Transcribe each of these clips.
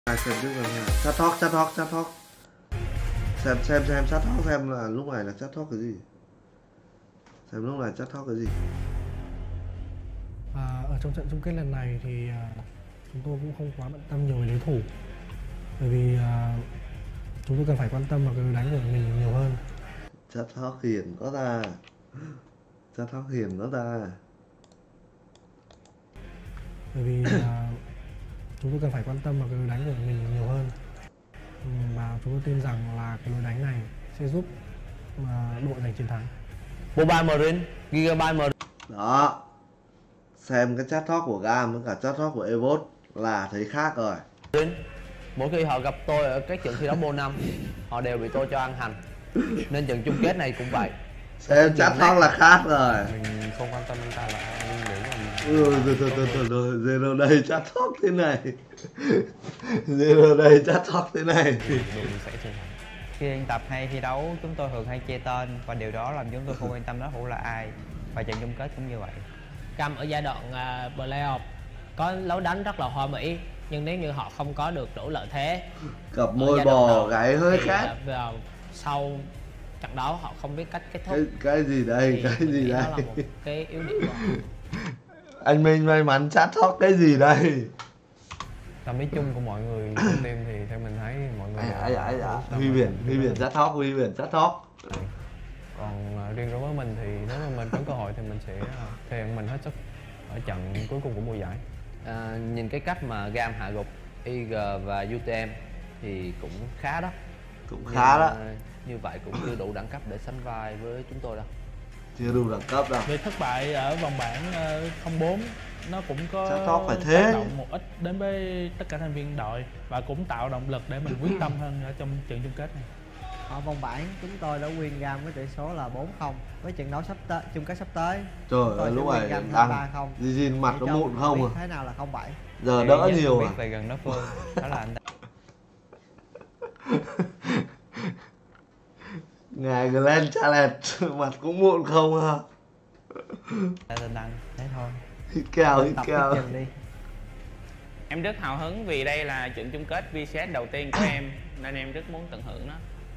Xem trước là chat talk xem chat talk xem là lúc này là chat talk cái gì, xem lúc này chat talk cái gì. Ở trong trận chung kết lần này thì chúng tôi cũng không quá bận tâm nhiều về đối thủ, bởi vì chúng tôi cần phải quan tâm vào cái đánh của mình nhiều hơn. Chat talk hiền có ta, chat talk hiền có ta, bởi vì chúng tôi cần phải quan tâm vào cái lối đánh của mình nhiều hơn, và chúng tôi tin rằng là cái lối đánh này sẽ giúp đội giành chiến thắng. Mobile Marine, Gigabyte Marine. Đó, xem cái chat talk của Gam với cả chat talk của Evos là thấy khác rồi. Mỗi khi họ gặp tôi ở các trận thi đấu mùa 5, họ đều bị tôi cho ăn hành, nên trận chung kết này cũng vậy. Xem chat talk là khác rồi. Mình không quan tâm anh ta là ai, nhưng nếu mà Rồi, Zero đây chat talk thế này. Zero đây chat talk thế này. mình sẽ chiến thắng. Khi anh tập hay thi đấu, chúng tôi thường hay chê tên và điều đó làm chúng tôi không quan tâm đối thủ là ai. Và trận chung kết cũng như vậy. Cam ở giai đoạn playoff có lối đánh rất là hoa mỹ, nhưng nếu như họ không có được đủ lợi thế, Cặp môi bò gáy hơi khác. vào sau trận đấu họ không biết cách kết thúc. Cái gì đây, Thì cái gì đây? đó là một cái yếu điểm của họ. Anh Minh may mắn chat talk cái gì đây? Tâm lý chung của mọi người trong team thì theo mình thấy mọi người Huy biển chat talk. Còn riêng đối với mình thì nếu mà mình có cơ hội thì mình sẽ thể hiện mình hết sức ở trận cuối cùng của mùa giải. Nhìn cái cách mà Gam hạ gục IG và UTM thì cũng khá đó. Cũng khá đó. Như vậy cũng chưa đủ đẳng cấp để sánh vai với chúng tôi đâu. Chưa đủ đẳng cấp đâu. Việc thất bại ở vòng bảng 04 nó cũng có Chat talk phải thế. tác động một ít đến với tất cả thành viên đội và cũng tạo động lực để mình quyết tâm hơn ở trong trận chung kết này. Ở vòng bảng chúng tôi đã win Gam với tỷ số là 4-0. Với trận đấu chung kết sắp tới, Trời ơi, lúc này đang Jin mặt nó mụn không à? Thế nào là 0-7? Giờ đỡ nhiều biết à? về gần đối phương, đó là anh ta. Ngài Glenn Challenge mặt cũng mụn không à? Tên đăng, thế thôi. Hít kèo. Đi. Em rất hào hứng vì đây là trận chung kết VCS đầu tiên của em, nên em rất muốn tận hưởng nó.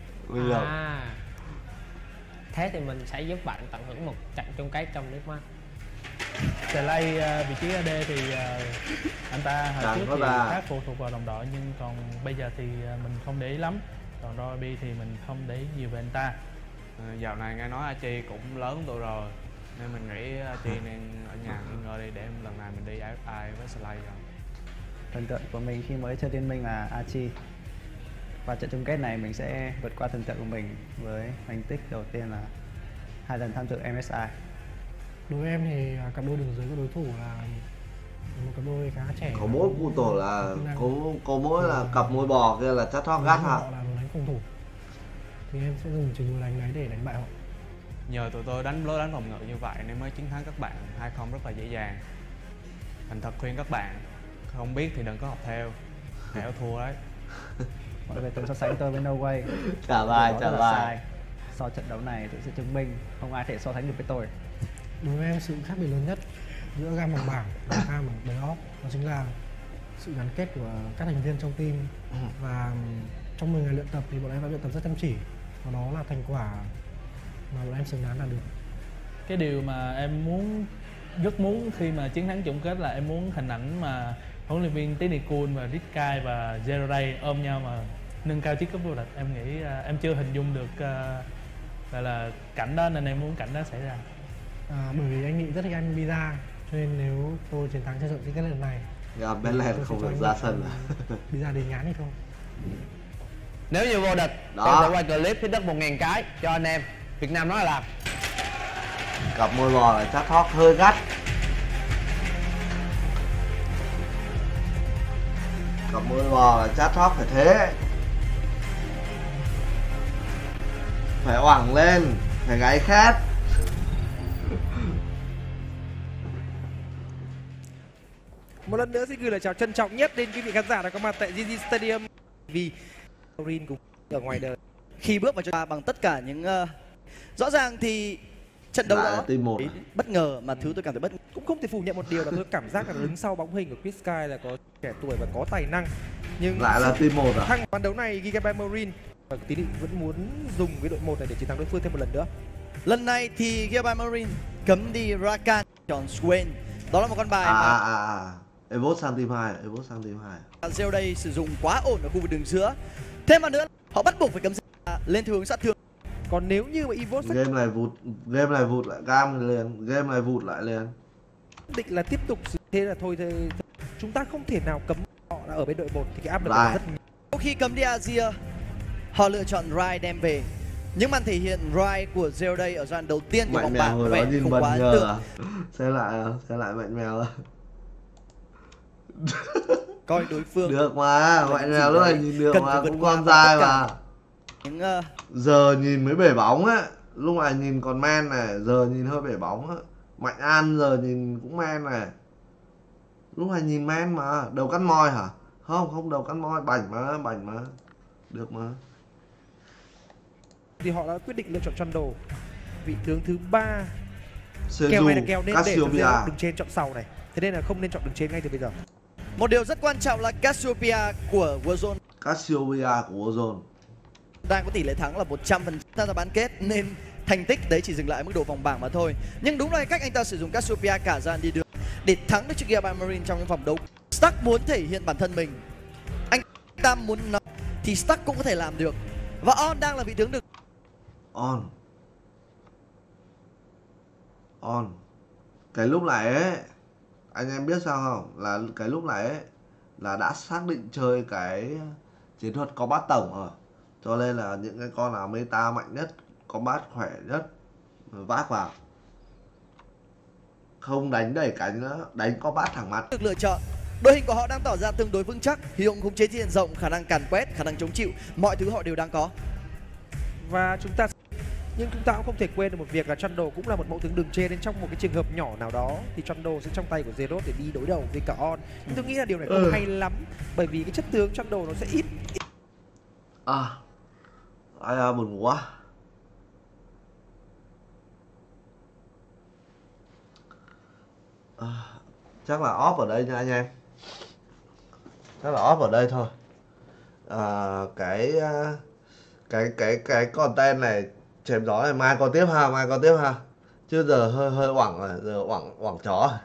Thế thì mình sẽ giúp bạn tận hưởng một trận chung kết trong nước mắt. Clay vị trí AD thì anh ta hồi trước thì khá phụ thuộc vào đồng đội, nhưng còn bây giờ thì mình không để ý lắm. Còn Robbie thì mình không để ý nhiều về anh ta. Dạo này nghe nói Achi cũng lớn tuổi rồi, nên mình nghĩ Achi nên ở nhà nghỉ ngơi đi, để lần này mình đi AFI với Slay rồi. Thần tượng của mình khi mới chơi Liên Minh là Achi. Và trận chung kết này mình sẽ vượt qua thần tượng của mình với thành tích đầu tiên là 2 lần tham dự MSI. Đối với em thì cặp đôi đường dưới của đối thủ là một cặp đôi khá trẻ. Có mỗi cụ tổ là có mỗi là cặp môi bò kia là chat talk gắt hả? Họ là lối đánh phòng thủ, thì em sẽ dùng chừng lối đánh đấy để đánh bại họ. Nhờ tụi tôi lối đánh phòng ngự như vậy nên mới chiến thắng các bạn 2-0 rất là dễ dàng. Thành thật khuyên các bạn không biết thì đừng có học theo, kẻo thua đấy. Mọi người từng so sánh tôi với No Way. Trả bài. Sau trận đấu này tôi sẽ chứng minh không ai thể so sánh được với tôi. Đối với em, sự khác biệt lớn nhất giữa Gam vòng bảng và Gam ở playoff đó chính là sự gắn kết của các thành viên trong team. Và trong 10 ngày luyện tập thì bọn em đã luyện tập rất chăm chỉ, và đó là thành quả mà bọn em xứng đáng đạt được. Cái điều mà em rất muốn khi mà chiến thắng chung kết là em muốn hình ảnh mà huấn luyện viên Tini Kun và Rickai và Zeray ôm nhau mà nâng cao chiếc cúp vô địch. Em nghĩ em chưa hình dung được gọi là cảnh đó, nên em muốn cảnh đó xảy ra. Bởi vì anh Nghị rất thích anh Biza, cho nên nếu tôi chiến thắng trên trận chung kết lần này, Gam Belen không được ra sân à? Biza đến nhán hay không? Nếu như vô địch, tôi sẽ quay clip hít đất 1000 cái cho anh em. Việt Nam nói là làm. Cặp môi bò là chat talk hơi gắt. Cặp môi bò là chat talk phải thế. Phải oảng lên, phải gáy khét. Một lần nữa xin gửi lời chào trân trọng nhất đến quý vị khán giả đã có mặt tại GG Stadium. Vì Rin cũng ở ngoài đời khi bước vào cho bằng tất cả những rõ ràng thì trận đấu đó bất ngờ, mà thứ tôi cảm thấy bất ngờ. Cũng không thể phủ nhận một điều là tôi cảm giác là đứng sau bóng hình của Chris Sky là có trẻ tuổi và có tài năng. Nhưng lại là team 1 à? thắng ván đấu này Gigabyte Marine và Tín Định vẫn muốn dùng cái đội 1 này để chiến thắng đối phương thêm một lần nữa. Lần này thì Gigabyte Marine cấm đi Rakan, chọn Swain. Đó là một con bài mà Evoke sang team 2, Evoke sang team 2. Zero đây sử dụng quá ổn ở khu vực đường giữa. Thêm vào nữa, họ bắt buộc phải cấm lên theo hướng sát thương. Còn nếu như mà Evoke game này vụt lại cam liền, game này vụt lại liền. Định là tiếp tục thế là thôi thì chúng ta không thể nào cấm họ đã ở bên đội 1 thì cái áp lực rất nhiều. Sau khi cấm đi Azir, họ lựa chọn Rai đem về. Những màn thể hiện Rai của Zero Day ở giai đoạn đầu tiên của vòng bảng có vẻ không quá ấn tượng. Xem lại mạnh mèo à? Coi đối phương được mà, mạnh mèo lúc này nhìn được mà, cũng con dai mà. Những giờ nhìn mới bể bóng á, lúc này nhìn còn men này, giờ nhìn hơi bể bóng á. Mạnh An giờ nhìn cũng men này, lúc này nhìn men mà. Đầu cắn môi hả? Không đầu cắn môi, bảnh mà, được mà. Thì họ đã quyết định lựa chọn Trundle, vị tướng thứ 3. Seju, Kèo này là kèo nên để Cassiopeia. đường trên chọn sau này, thế nên là không nên chọn đường trên ngay từ bây giờ. Một điều rất quan trọng là Cassiopeia của Warzone đang có tỷ lệ thắng là 100% ra bán kết, nên thành tích đấy chỉ dừng lại ở mức độ vòng bảng mà thôi. Nhưng đúng là cách anh ta sử dụng Cassiopeia cả dàn đi đường để thắng được chiếc Gigabyte Marine trong những vòng đấu. Stark muốn thể hiện bản thân mình, anh ta muốn nói thì Stark cũng có thể làm được. Và On đang là vị tướng được On. Cái lúc này ấy, anh em biết sao không? Là cái lúc này ấy là đã xác định chơi cái chiến thuật combat tổng rồi. Cho nên là những cái con nào meta mạnh nhất, combat khỏe nhất vác vào. Không đánh đẩy cánh nữa, đánh combat thẳng mặt. Được lựa chọn. Đội hình của họ đang tỏ ra tương đối vững chắc, hy vọng khống chế diện rộng, khả năng càn quét, khả năng chống chịu, mọi thứ họ đều đang có. Và chúng ta cũng không thể quên được một việc là Trundle cũng là một mẫu tướng đường trên, nên trong một cái trường hợp nhỏ nào đó thì Trundle sẽ trong tay của Zerot để đi đối đầu với cả On. Nhưng tôi nghĩ là điều này không hay lắm, bởi vì cái chất tướng Trundle nó sẽ ít. Ai à, buồn ngủ quá. Chắc là off ở đây nha anh em. Chắc là off ở đây thôi. Cái content này chém gió này mai có tiếp ha, chứ giờ hơi oảng rồi, giờ oảng chó.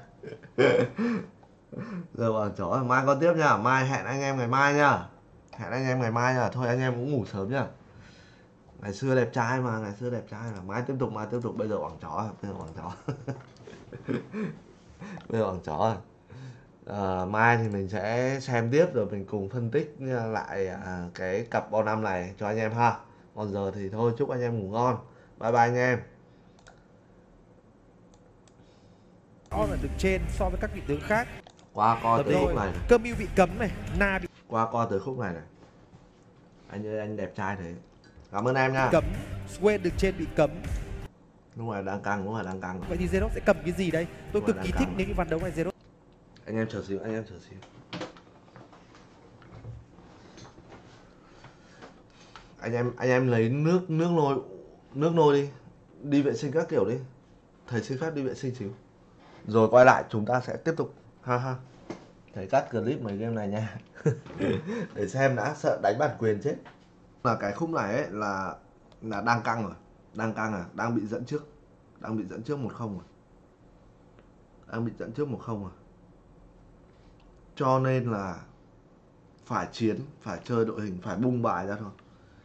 Giờ oảng chó rồi, mai có tiếp nha, mai hẹn anh em ngày mai nha. Thôi anh em cũng ngủ sớm nhá. Ngày xưa đẹp trai mà, mai tiếp tục, bây giờ oảng chó. Bây giờ oảng chó. Mai thì mình sẽ xem tiếp rồi mình cùng phân tích lại cái cặp bo năm này cho anh em ha. Còn giờ thì thôi, chúc anh em ngủ ngon. Bye bye anh em. On là đường trên so với các vị tướng khác. Qua coi từ khúc này. Camille bị cấm này, Na bị qua từ khúc này. Anh ơi, anh đẹp trai thế. Cảm ơn em nha. Cấm, Swain đường trên bị cấm. Lúc này đang căng. Vậy thì Zerot sẽ cầm cái gì đây? Tôi cực kỳ thích nếu như ván đấu này Zerot. Anh em chờ xíu. Anh em lấy nước nôi đi. Đi vệ sinh các kiểu đi. Thầy xin phép đi vệ sinh xíu. Rồi quay lại chúng ta sẽ tiếp tục. Ha. Thầy cắt clip mấy game này nha. Để xem đã, sợ đánh bản quyền chết. Là cái khúc này ấy là đang căng rồi. Đang bị dẫn trước. 1-0 rồi. Cho nên là phải chiến, phải chơi đội hình, phải bung bài ra thôi.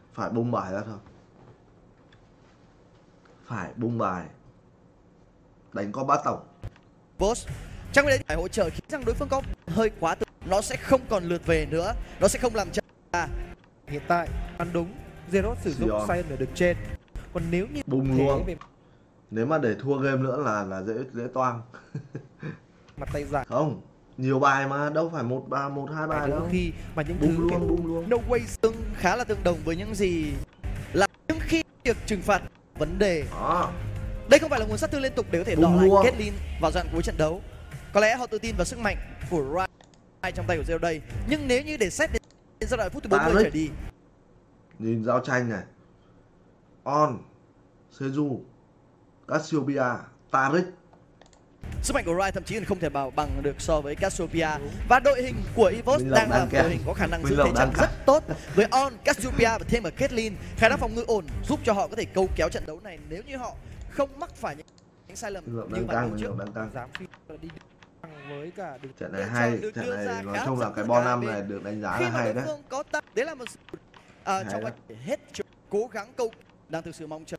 Phải bung bài. Đánh có bát tổng. Boss, trong đấy phải hỗ trợ khiến rằng đối phương có hơi quá tự, nó sẽ không còn lượt về nữa, nó sẽ không làm chậm. Hiện tại ăn đúng, Zerot sử dụng Sion ở đường trên. Còn nếu như bung luôn. Nếu mà để thua game nữa là dễ toang. Mặt tay dài. Không, nhiều bài mà, đâu phải 1-2 bài đâu. Khi mà những bung thứ luôn. No way tương khá là tương đồng với những gì là những khi việc trừng phạt vấn đề. Đây không phải là nguồn sát thương liên tục để có thể đọ lại Caitlyn vào đoạn cuối trận đấu. Có lẽ họ tự tin vào sức mạnh của Rai trong tay của Zero Day. Nhưng nếu như để xét đến giai đoạn phút thứ 40 trở đi. Nhìn giao tranh này. On, Seju, Cassiopeia, Taric. Sức mạnh của Rai thậm chí còn không thể bảo bằng được so với Cassiopeia. Và đội hình của EVOS Minh Lộc đang là đang đội hình có khả năng Minh giữ Lộc thế đang trận cắt. rất tốt với On, Cassiopeia và thêm ở Caitlyn. Khả năng phòng ngự ổn giúp cho họ có thể câu kéo trận đấu này nếu như họ không mắc phải những sai lầm Minh Lộc như đang vài căng, đấu Minh trước. Lộc đang căng. Dám phi đi với cả đường Trận này Lựa hay, chọn được trận đưa này ra nói khá chung là hấp cái dẫn bo cả hai năm bên. này được đánh giá Khi là mà hay đối đấy. phương có đấy là một sự trong đấy. quá hết cố gắng câu đang thực sự mong chờ.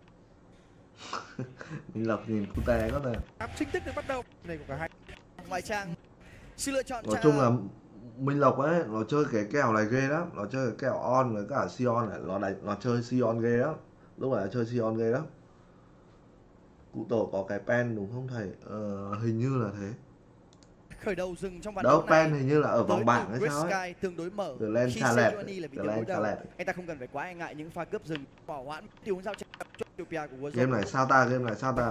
Minh Lộc nhìn cute có thể. chính thức được bắt đầu này của cả hai. Ngoài trang sự lựa chọn Nói chung là Minh Lộc ấy, nó chơi cái kèo này ghê lắm, nó chơi cái kèo on với cả Sion này, nó chơi Sion ghê lắm. Lúc này nó chơi Sion ghê lắm. Cụ tổ có cái pen đúng không thầy? Hình như là thế. khởi đầu dừng trong ván Đâu, đấu này pen hình như là ở vòng bảng hay sao ấy. Sky tương đối mở Glenn khi Chalet, Sejuani là vị Glenn đối đầu. Chalet. Anh ta không cần phải quá e ngại những pha cướp rừng hỏa hoãn tình huống giao tranh cho Ethiopia của Warzone. Game này sao ta, game này sao ta?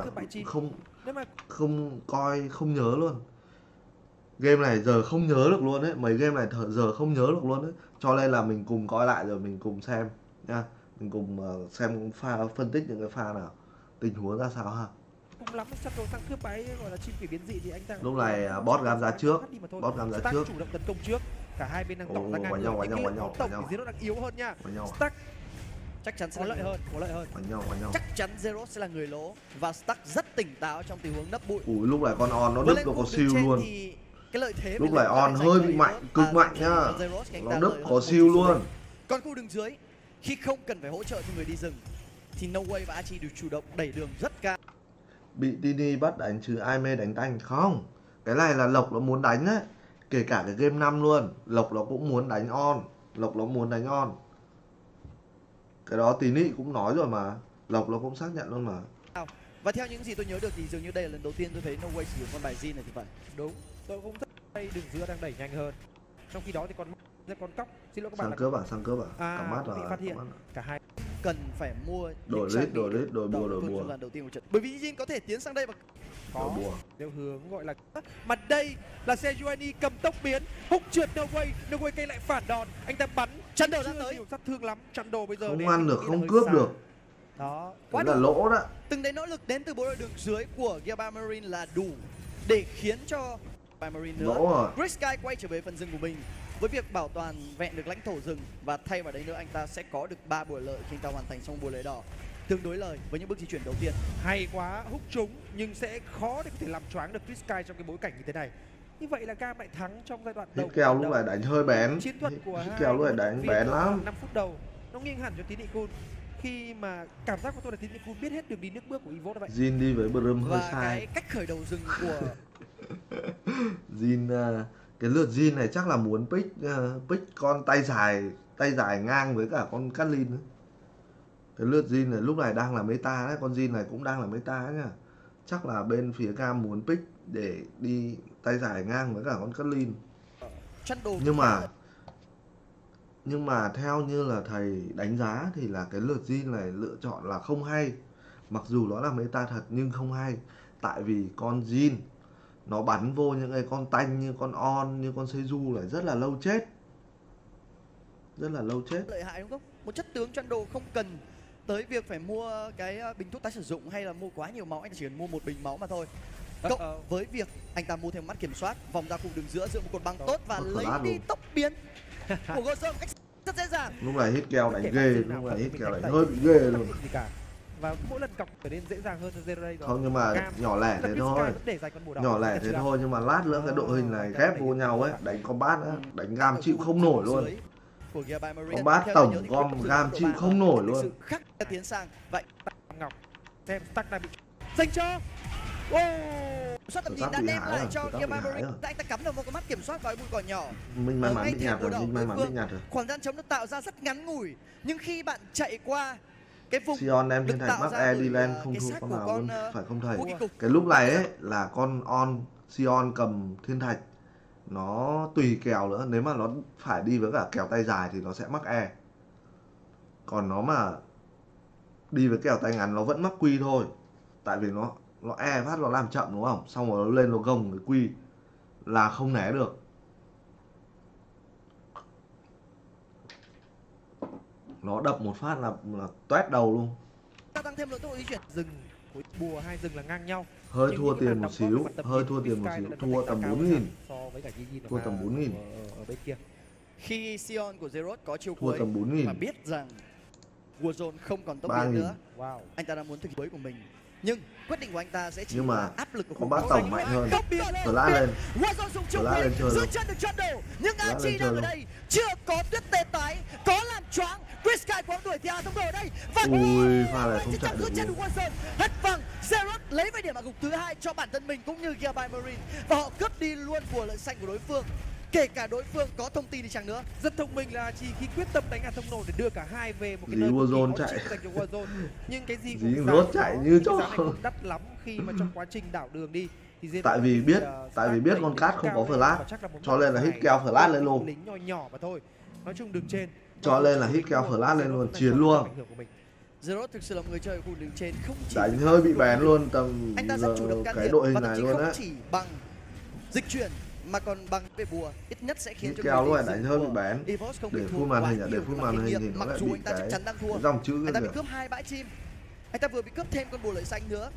Không nhớ luôn. Game này giờ không nhớ được luôn đấy, mấy game này giờ không nhớ được luôn đấy. Cho nên là mình cùng coi lại rồi mình cùng xem nha. Mình cùng xem pha phân tích những cái pha nào, tình huống ra sao ha. Cùng lắm sắp đầu sang cướp báy gọi là chim quỷ biến dị thì anh ta Lúc này bot gam ra trước, bot gam ra Stark trước. chủ động tấn công trước, cả hai bên đang tỏ ra ngang quánh nhau, tổng thì Zero đang yếu hơn nha. Stark chắc chắn sẽ có là lợi hơn, có lợi hơn. Quánh nhau. Chắc chắn Zero sẽ là người lỗ và Stark rất tỉnh táo trong tình huống nấp bụi. Ui, lúc này con on nó đứt, nó có siêu luôn. Cái lợi thế Lúc này on hơi bị mạnh, cực mạnh nhá. Nó đứt có siêu luôn. Còn khu đường dưới khi không cần phải hỗ trợ cho người đi rừng thì No Way và Archie đều chủ động đẩy đường rất cao. Bị Tini bắt đánh chứ ai mê đánh tanh không? Cái này là Lộc nó muốn đánh đấy. Kể cả cái game 5 luôn, Lộc nó cũng muốn đánh on. Lộc nó muốn đánh on. Cái đó Tini cũng nói rồi mà. Lộc nó cũng xác nhận luôn mà. Và theo những gì tôi nhớ được thì dường như đây là lần đầu tiên tôi thấy No Way sử dụng con bài Jin này thì phải. Đúng, tôi cũng rất hay đường giữa đang đẩy nhanh hơn. Trong khi đó thì con cóc, xin lỗi các bạn. Sang cướp à? Cắm mắt bị phát hiện. Cả hai cần phải mua đổi bùa. Lần đầu tiên của trận. Bởi vì Jin có thể tiến sang đây và có theo hướng gọi là mà đây là Sejuani cầm tốc biến húc trượt No Way cây lại phản đòn, anh ta bắn chắn đầu ra tới sát thương lắm, chắn đồ bây giờ không ăn được, không cướp được. Đó, quá là lỗ đó. Từng đấy nỗ lực đến từ bộ đội đường dưới của Gear Marine là đủ để khiến cho Marine nữa. Chris Sky quay trở về phần rừng của mình với việc bảo toàn vẹn được lãnh thổ rừng và thay vào đấy nữa anh ta sẽ có được 3 bùa lợi khi anh ta hoàn thành xong bùa lợi đỏ. Tương đối lời với những bước di chuyển đầu tiên. Hay quá, húc trúng nhưng sẽ khó để có thể làm choáng được Chris Sky trong cái bối cảnh như thế này. Như vậy là Gam lại thắng trong giai đoạn đầu. Kèo lúc này đánh hơi bén. Chiến thuật của kèo lúc này đánh bén lắm. 5 phút đầu nó nghiêng hẳn cho Tinicoon. Khi mà cảm giác của tôi là Tinicoon biết hết đường đi nước bước của EVOS vậy. Jin đi với Brum hơi và sai. Cái cách khởi đầu rừng của Jin cái lượt Jin này chắc là muốn pick con tay dài ngang với cả con Catlin nữa. Cái lượt Jin này lúc này đang là meta đấy, con Jin này cũng đang là meta ấy nhá. Chắc là bên phía Cam muốn pick để đi tay dài ngang với cả con Catlin. Nhưng mà theo như là thầy đánh giá thì là cái lượt Jin này lựa chọn là không hay. Mặc dù nó là meta thật nhưng không hay. Tại vì con Jin nó bắn vô những cái con tanh như con On, như con Seju này rất là lâu chết. Rất là lâu chết. Lợi hại đúng không? Một chất tướng Trăn Đồ không cần tới việc phải mua cái bình thuốc tái sử dụng hay là mua quá nhiều máu, anh chỉ cần mua một bình máu mà thôi. Cộng với việc anh ta mua thêm mắt kiểm soát, vòng ra khu đường giữa dựa một cột băng tốt và lấy đi tốc biến của Warzone một cách rất dễ dàng. Lúc này hit kèo đánh ghê, lúc này hit kèo đánh hơi bị ghê luôn. Và mỗi lần cọc trở nên dễ dàng hơn cho Zero đây rồi. Không, nhưng mà nhỏ lẻ thế thôi. Nhỏ lẻ thế thôi nhưng mà lát nữa cái đội hình này ghép vô nhau ấy, đánh combat á, đánh Gam chịu không nổi luôn. Combat tổng Gam chịu không nổi luôn. Khắc tiến sang vậy. Ngọc xem Stark đang bị dành cho. Sát tầm nhìn đã đem lại cho Gear Marine. Anh ta cắm được một cái mắt kiểm soát vào bụi cỏ nhỏ. Mình may mắn bị nhạt rồi, mình may mắn bị nhạt rồi. Khoảng gian chống được tạo ra rất ngắn ngủi, nhưng khi bạn chạy qua cái vùng Sion đem thiên thạch mắc e đi lên không thua con nào luôn, phải không thầy? Cái lúc này ấy là con On Sion cầm thiên thạch nó tùy kèo nữa, nếu mà nó phải đi với cả kèo tay dài thì nó sẽ mắc e. Còn nó mà đi với kèo tay ngắn nó vẫn mắc quy thôi. Tại vì nó e phát nó làm chậm đúng không? Xong rồi nó lên nó gồng cái quy là không né được. Nó đập một phát là toét đầu luôn. Tăng thêm lượng tốc độ di chuyển rừng của bùa hai rừng là ngang nhau. Hơi Nhưng thua những cái tiền màn một đóng góp xíu, về mặt tầm hơi nhìn thua của tiền một Sky xíu, đã thua đánh tầm giá cao 4.000. hơn so với cả Gigi Thua tầm 4.000. ở bên kia. Khi Sion của Zeroth có chiêu Thua cuối tầm 4.000. và biết rằng Warzone không còn tốc 3.000. biến nữa, Wow. anh ta đang muốn thực hiện cuối của mình. Nhưng quyết định của anh ta sẽ chỉ Nhưng mà là áp lực của có bát tổng mạnh hơn. Flash lên. Warzone dùng chiêu Flash cuối, lên chơi giữ luôn. chân được trận đầu. Nhưng Flash lên Archie chơi đang ở luôn. đây, chưa có tuyết tê tái, có làm choáng. Chris Sky quăng đuổi theo thông ở đây. Và Ui, pha này không chỉ chạy chạm được giữ chân luôn. của Warzone. Hất văng, Zeroth lấy về điểm hạ gục thứ hai cho bản thân mình cũng như Gearby Marine và họ cướp đi luôn bùa lợi xanh của đối phương. Kể cả đối phương có thông tin đi chăng nữa. Rất thông minh là chỉ khi quyết tâm đánh hạt thông nổ để đưa cả hai về một cái Dí nơi cực kỳ Warzone khó chạy. chịu dành cho Warzone. Nhưng cái gì Dí cũng rốt giá chạy nó- như nhưng chó. cái giá này cũng đắt lắm khi mà trong quá trình đảo đường đi thì Zero Tại vì thì, biết, start đẩy con đến cát không cao có lên, flash, và chắc là một cho nên là phải hit keo flash lên luôn. lính nhỏ nhỏ mà thôi. Nói chung đường trên Cho nên là hit keo flash lên luôn, chiến luôn. ảnh hưởng của mình. Zeroth thực sự là một người chơi ở khu đường trên không chỉ Đánh hơi bị bén luôn, tầm anh ta giờ rất chủ động can cái thiệp đội hình và thậm này chí luôn không á. chỉ bằng dịch chuyển mà còn bằng về bùa, ít nhất sẽ khiến Hit cho keo người luôn, đi đánh rừng hơi bị của bén. Evos không bị Để thua full màn quá hình à, để nhiều full về màn mặt hình kinh thì nghiệm, nó mặc lại dù bị anh ta chắc cái chắn đang thua. dòng chữ Anh ta bị kìa. cướp 2 bãi chim, anh ta vừa bị cướp thêm con bùa lợi xanh nữa,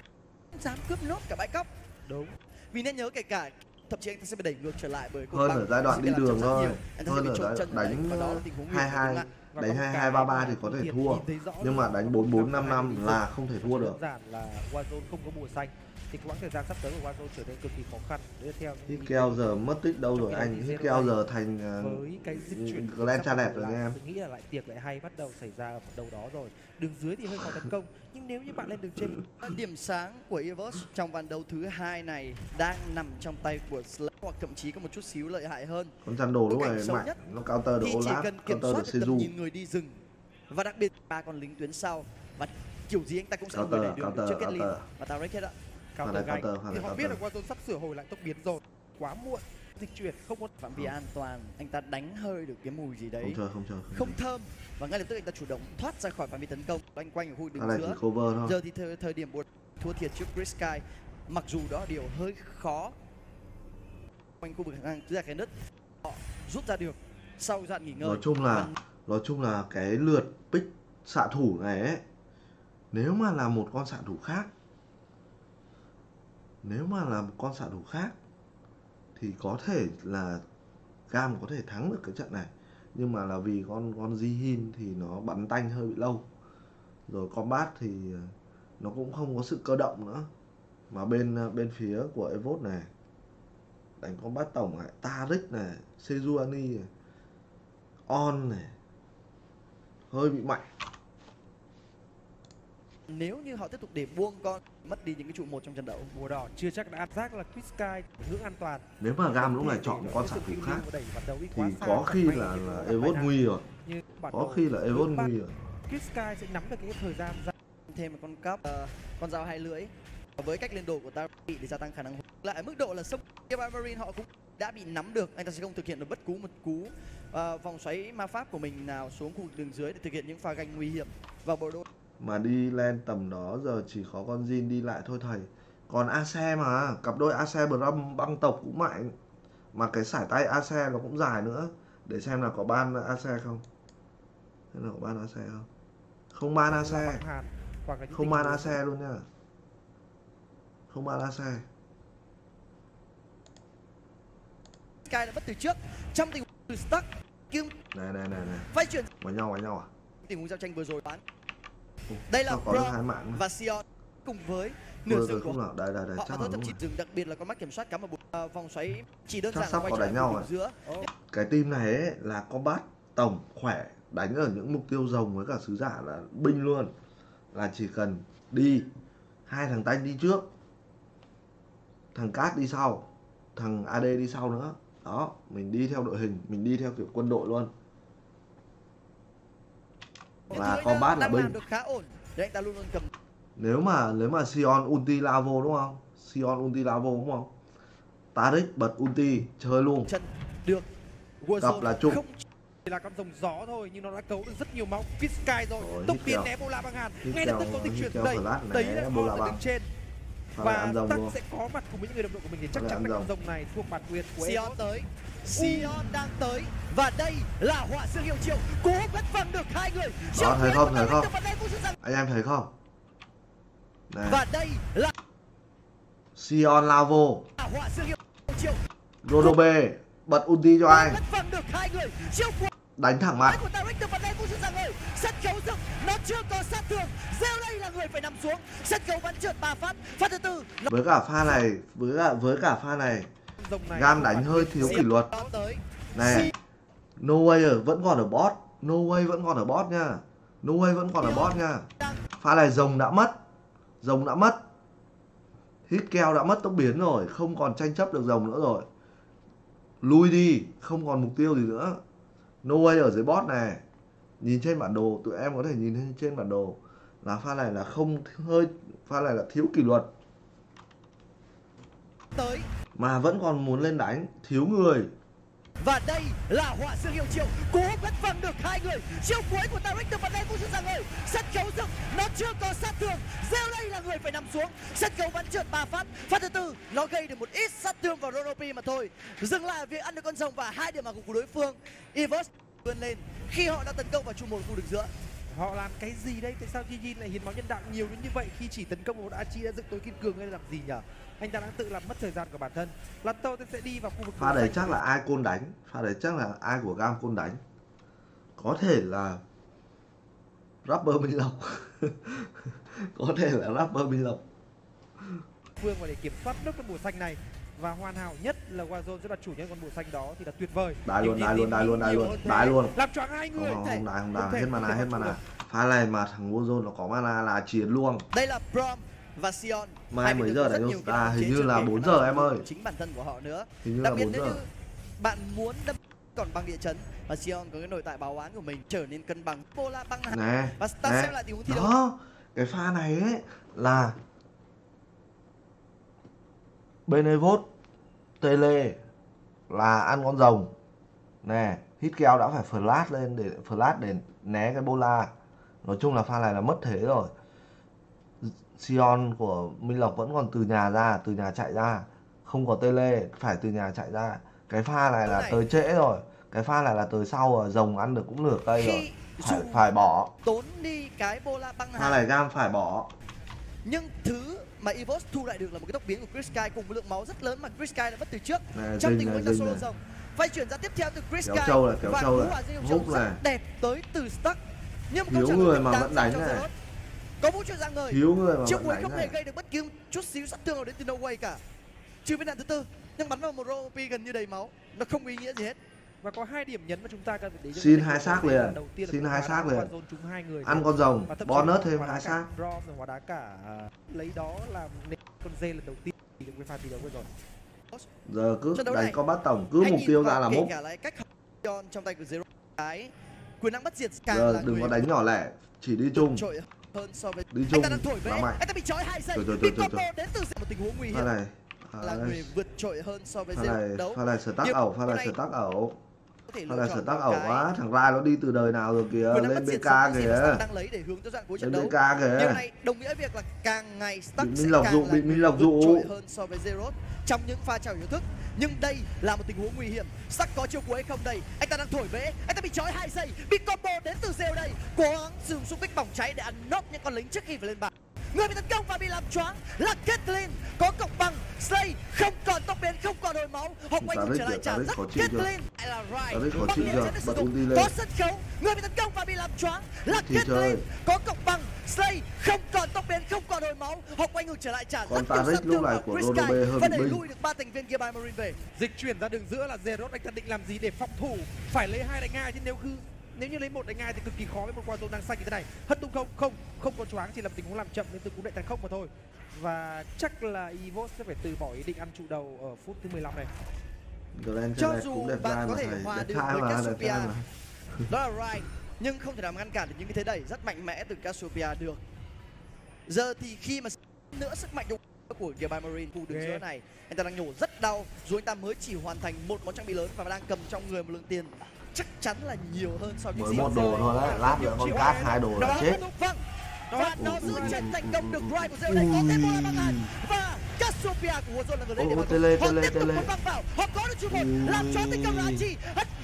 dám cướp nốt cả bãi cóc. Đúng. Vì nên nhớ kể cả thậm chí anh ta sẽ bị đẩy ngược trở lại bởi cột Hơn băng, ở giai đoạn sẽ đi bị làm đường chậm rất thôi. nhiều. Anh ta sẽ Hơn bị ở trộn giai chân đoạn ở đấy, và đó là đánh tình huống nguy hiểm của 22, bạn. Và đánh có một 22 cái 33 thì mà có thể Thiệt thua. nhìn thấy rõ Nhưng mà được đánh là 44 5 hai 5 bên là không thể thua được. đơn giản là Warzone không có bùa xanh thì quãng thời gian sắp tới của Warzone trở nên cực kỳ khó khăn. Đấy là theo những Hit ý keo kiến giờ mất tích đâu rồi anh? Hit keo giờ thành với cái dịch chuyển Glen cha đẹp rồi là nha em. tôi nghĩ là lại tiệc lại hay bắt đầu xảy ra ở một đâu đó rồi. Đường dưới thì hơi khó tấn công, nhưng nếu như bạn lên đường trên Điểm sáng của Evos trong ván đấu thứ hai này đang nằm trong tay của Slash, hoặc thậm chí có một chút xíu lợi hại hơn. Con chăn đồ lúc Bối này cảnh xấu mạnh, nhất nó counter được thì chỉ Olaf, cần kiểm counter soát được được tầm Seju. nhìn người đi rừng, và đặc biệt ba con lính tuyến sau, và kiểu gì anh ta cũng sẽ là người Counter, đẩy đường counter, trước kết line counter. và tạo hết ạ. counter Pha này gánh counter, thì họ pha này biết là counter. Warzone sắp sửa hồi lại tốc biến rồi, quá muộn, dịch chuyển không có Phạm vi an toàn, anh ta đánh hơi được cái mùi gì đấy Không chơi, không chơi. không thơm, và ngay lập tức anh ta chủ động thoát ra khỏi phạm vi tấn công, loanh quanh ở khu Cái đường này chỉ giữa. cover thôi. Giờ thì thời điểm buộc thua thiệt trước Chris Sky, mặc dù đó là điều hơi khó. Quanh khu vực hàng ra cái nứt, họ rút ra được sau giai đoạn nghỉ ngơi. Nói chung là cái lượt pick xạ thủ này ấy, nếu mà là một con xạ thủ khác, thì có thể là Gam có thể thắng được cái trận này, nhưng mà là vì con Jihin thì nó bắn tanh hơi bị lâu rồi, combat thì nó cũng không có sự cơ động nữa, mà bên phía của Evos này đánh combat tổng này, Taric này, Sejuani này, On này hơi bị mạnh. Nếu như họ tiếp tục để buông con mất đi những cái trụ một trong trận đấu, mùa đỏ chưa chắc đã áp giác là Chris Sky ngưỡng an toàn. Nếu mà Gam lúc này chọn một con xạ thủ khác thì có khi là Evos nguy rồi, có khi là Evos nguy rồi. Chris Sky sẽ nắm được cái thời gian ra thêm một con cắp, con dao hai lưỡi với cách lên đồ của ta để gia tăng khả năng lại ở mức độ là sông Gearby Marine họ cũng đã bị nắm được, anh ta sẽ không thực hiện được bất cứ một cú vòng xoáy ma pháp của mình nào xuống khu vực đường dưới để thực hiện những pha ganh nguy hiểm vào bộ đôi. Mà đi lên tầm đó giờ chỉ có con Jin đi lại thôi thầy. Còn Ace mà, cặp đôi Ace Bram băng tộc cũng mạnh, mà cái sải tay Ace nó cũng dài nữa. Để xem là có ban Ace không. Xem là có ban Ace không. Không ban Ace. Không ban Ace luôn nha. Không ban Ace. Sky đã mất từ trước trong tình huống stuck nhưng Này phải chuyển vào nhau à. tình huống giao tranh vừa rồi bán. Đây là có được Brom hai mạng và Sion cùng với nửa rừng của họ. Đây Họ chắc có là thậm đúng chí rồi. rừng, đặc biệt là con mắt kiểm soát cắm ở vòng xoáy chỉ đơn Chắc giản sắp là quay có trở đánh lại nhau khu vực giữa. Cái team này ấy là combat tổng khỏe, đánh ở những mục tiêu rồng với cả sứ giả là binh luôn, là chỉ cần đi hai thằng tanh đi trước, thằng Cát đi sau, thằng AD đi sau nữa, đó mình đi theo đội hình, mình đi theo kiểu quân đội luôn, và combat là binh. Được khá ổn để anh ta luôn luôn cầm. Nếu mà Sion ulti Lavo đúng không, Sion ulti Lavo đúng không, Taric bật ulti chơi luôn, chân được gặp là chung. Không chỉ là con rồng gió thôi nhưng nó đã cấu được rất nhiều máu. Chris Sky rồi tốc biến né Bola bằng hàn, ngay lập tức có dịch chuyển đây, đấy là Bola ở đứng trên, và Tắc sẽ có mặt cùng với những người đồng đội của mình thì chắc chắn là con rồng này thuộc bản quyền của Sion tới, Sion đang tới, và đây là họa sư hiệu triệu cú hất văng được hai người. Đó, thấy không anh em thấy không, Này. Và đây là Sion lao vô. họa siêu hiệu triệu. Rodobe bật ulti cho anh. Bất vâng được hai người. Chiêu của Đánh thẳng mặt. của Taric từ phần đây cũng sự rằng ơi. Sân khấu rực, nó chưa có sát thương. Rêu đây là người phải nằm xuống. Sân khấu bắn trượt 3 phát. Phát thứ tư. Với cả pha này, với cả pha này, Gam đánh hơi thiếu kỷ luật. Này, No Way vẫn còn ở bot. No Way vẫn còn ở bot nha. No Way vẫn còn ở bot nha. Pha này rồng đã mất. Rồng đã mất. Hít keo đã mất tốc biến rồi, không còn tranh chấp được rồng nữa rồi. Lui đi, không còn mục tiêu gì nữa. No Way ở dưới bot này. Nhìn trên bản đồ, tụi em có thể nhìn trên bản đồ là pha này là không hơi, pha này là thiếu kỷ luật. Mà vẫn còn muốn lên đánh, thiếu người. Và đây là họa siêu hiệu triệu. Cú bất vâng được hai người. Chiêu cuối của Taric từ phần đây cũng sự rằng ơi. Sân khấu rực, nó chưa có sát thương. Rêu đây là người phải nằm xuống. Sân khấu bắn trượt 3 phát. Phát thứ tư, nó gây được một ít sát thương vào Ronopi mà thôi. Dừng lại ở việc ăn được con rồng và 2 điểm mạng của đối phương. EVOS vươn lên khi họ đã tấn công vào trụ một khu vực giữa. Họ làm cái gì đây? Tại sao Gigi lại hiến máu nhân đạo nhiều đến như vậy khi chỉ tấn công một Archie đã dựng tối kiên cường hay làm gì nhỉ? Anh ta đang tự làm mất thời gian của bản thân. Lato sẽ đi vào khu vực. Pha đấy chắc là ai côn đánh. Pha đấy chắc là ai của Gam côn đánh. Có thể là rapper Minh Lộc. Có thể là rapper Minh Lộc. Phương và để kiểm soát nước con bùa xanh này. Và hoàn hảo nhất là Warzone sẽ là chủ nhân con bùa xanh đó thì là tuyệt vời. Đái luôn, đái luôn. Làm choáng hai người. Không đái, hết mana. Pha này mà thằng Warzone nó có mana là chiến luôn. Đây là Brom và Sion. Mai mấy giờ đánh Star? Hình như là 4 giờ em ơi. Chính bản thân của họ nữa. Hình như đặc là biệt 4 nếu giờ. như bạn muốn đâm còn bằng địa chấn và Sion có cái nội tại báo oán của mình trở nên cân bằng. Pola băng hạ. Nè. Và ta xem lại tình huống thi đấu. Đó, cái pha này ấy là Benevot Tele là ăn con rồng. Nè, hít keo đã phải flash lên để né cái bola. Nói chung là pha này là mất thế rồi. Sion của Minh Lộc vẫn còn từ nhà chạy ra, không có Tele, phải từ nhà chạy ra. Cái pha này là tới trễ rồi, cái pha này là tới sau rồi, rồng ăn được cũng nửa cây rồi, phải bỏ. Tốn đi cái bola băng Pha này Gam phải bỏ. Nhưng thứ mà EVOS thu lại được là một cái tốc biến của Chris Sky cùng với lượng máu rất lớn mà Chris Sky đã mất từ trước. Này, trong tình huống cho solo rồng. Phay chuyển ra tiếp theo từ Chris Sky và cú hỏa diêu húc này đẹp tới từ Stuck. Nhưng thiếu người mà vẫn đánh này. Có vũ trụ dạng người. Thiếu người mà chiếc vẫn cuối đánh không này. hề gây được bất cứ chút xíu sát thương nào đến từ No Way cả. Trừ viên đạn thứ tư, nhưng bắn vào một Ronopi gần như đầy máu, nó không ý nghĩa gì hết. Và có 2 điểm nhấn mà chúng ta cần phải để cho Xin 2 xác liền. Xin 2 xác liền. Ăn con rồng, bonus thêm 2 xác. Brom rồi hóa đá cả lấy đó là con dê lần đầu tiên được với pha thi đấu vừa rồi. Giờ cứ đánh có bắt tổng, cứ mục tiêu ra là mốc. Cả lại cách trong tay của Zero cái quyền năng bất diệt càng giờ là đừng có đánh nhỏ lẻ, chỉ đi chung. Hơn so với đi chung là mạnh. Anh ta bị trói 2 giây. Bị combo đến từ một tình huống nguy hiểm. Là người vượt trội hơn so với Zero đấu. Pha này sở tác ẩu, pha này sở tác ẩu quá, thằng Rai nó đi từ đời nào rồi kìa, lên BK kìa. Đang lấy để hướng tới đoạn cuối trận đấu. BK kìa. Điều này đồng nghĩa việc là càng ngày Stuck sẽ bị Minh Lộc dụ trội hơn so với Zero trong những pha trào yếu thức. Nhưng đây là một tình huống nguy hiểm. Stuck có chiêu cuối hay không đây? Anh ta đang thổi vế, anh ta bị trói 2 giây, bị combo đến từ Zero đây. Cố gắng sử dụng xung kích bỏng cháy để ăn nốt những con lính trước khi phải lên bàn. Người bị tấn công và bị làm choáng là Caitlyn, có cộng bằng Slay, không còn tốc biến, không còn hồi máu. Họ quay ngược trở lại trả rất Caitlyn. Lại là Rai, bằng liều sẽ được sử dụng. Có sân khấu, người bị tấn công và bị làm choáng là Caitlyn, có cộng bằng Slay, không còn tốc biến, không còn hồi máu. Họ quay ngược trở lại trả rất nhiều sát thương vào Chris Sky và đẩy lui được 3 thành viên Gear by Marine về. Dịch chuyển ra đường giữa là Zerot, anh ta định làm gì để phòng thủ? Phải lấy 2 đánh 2 chứ nếu như lấy 1 đánh 2 thì cực kỳ khó với một Warzone đang xanh như thế này. Hất tung không có choáng, chỉ là tình huống làm chậm nên từ cú đại tàn không mà thôi. Và chắc là EVOS sẽ phải từ bỏ ý định ăn trụ đầu ở phút thứ 15 này. Cho dù bạn có thể hòa được với Cassiopeia, đó là Rai, nhưng không thể nào ngăn cản được những cái thế đẩy rất mạnh mẽ từ Cassiopeia được. Giờ thì khi mà nữa sức mạnh của Gear by Marine khu đường giữa này, anh ta đang nhổ rất đau, dù anh ta mới chỉ hoàn thành một món trang bị lớn và đang cầm trong người một lượng tiền chắc chắn là nhiều hơn so với mới một đồ thôi đấy, lát nữa con cát 2 đồ là chết. Và nó giữ chân thành công được Rai của Zero đây, có thêm bola băng hàn và Cassiopeia của Warzone là người lấy để mà họ tiếp tục băng vào, họ có được trụ một làm cho tình công là Archie hất